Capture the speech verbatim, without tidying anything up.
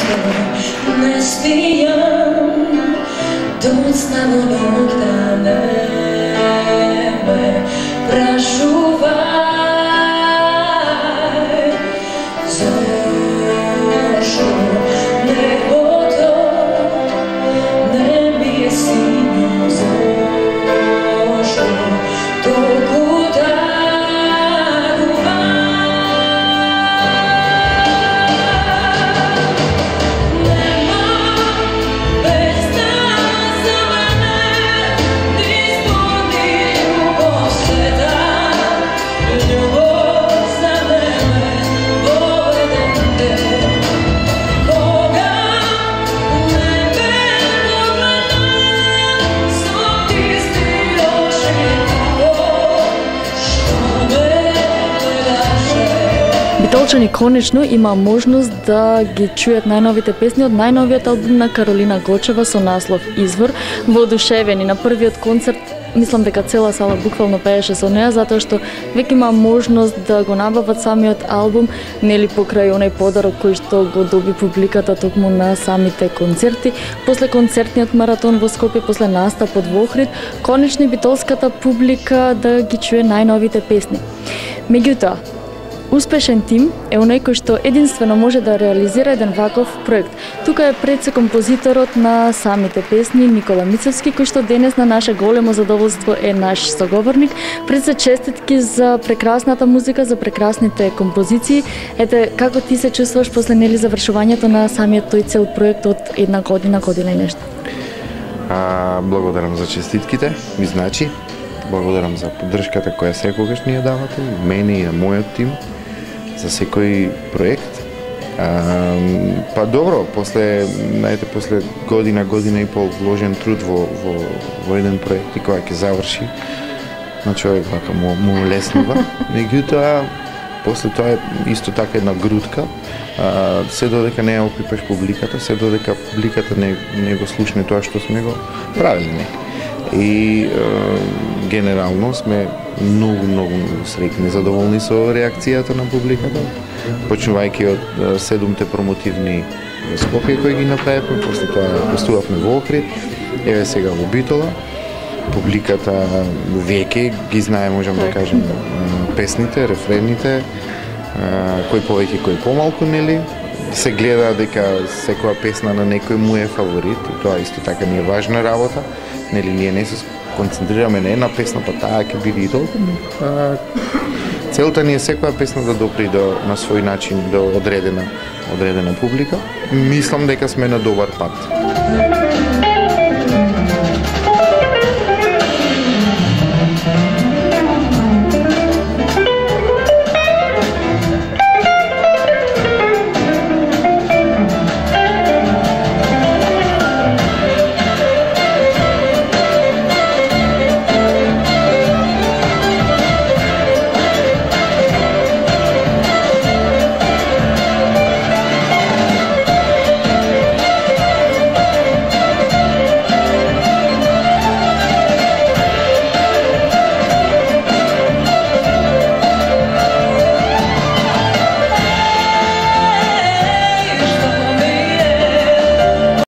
што не спијам, доцна во ноќта не ме прашувај зашто небото не ми е синјо, зашто толку Битолчани конечно има можност да ги чујат најновите песни од најновиот албум на Каролина Гочева со наслов Извор. Воодушевени на првиот концерт, мислам дека цела сала буквално пееше со неа, затоа што веќе има можност да го набават самиот албум, нели покрај онај подарок кој што го доби публиката токму на самите концерти. После концертниот маратон во Скопје, после настапот во Охрид, конечно битолската публика да ги чуе најновите песни. Меѓутоа, успешен тим е оној кој што единствено може да реализира еден ваков проект. Тука е пред се композиторот на самите песни Никола Мицевски, кој што денес на наше големо задоволство е наш соговорник. Пред се честитки за прекрасната музика, за прекрасните композиции. Ете, како ти се чувствуваш после нели завршувањето на самиот тој цел проект од една година, година и нешто? А, благодарам за честитките, ми значи. Благодарам за поддршката која секогаш ни ја давате, мене и на мојот тим, за секој проект. А, па добро, после, најте, после година, година и пол вложен труд во, во, во еден проект и кога ќе заврши, на човек вака му, му леснува. Меѓутоа, после тоа е исто така една грудка, а, се додека не ја опипаш публиката, се додека публиката не, не го слушне тоа што сме го правиле. И е, генерално сме многу, многу, многу среќни, задоволни со реакцијата на публиката, почнувајќи од седумте промотивни во Скопје кои ги направивме, после тоа гостувавме во Охрид, еве сега во Битола. Публиката веќе ги знае, можам да кажем, песните, рефрените, кој повеќе, кој помалку, нели? Се гледа дека секоја песна на некој му е фаворит, и тоа исто така ни е важна работа. Нели, ние не се концентрираме на една песна, па таа ќе биде и толку. Целта ни е секоја песна да допри до, на свој начин до одредена, одредена публика. Мислам дека сме на добар пат.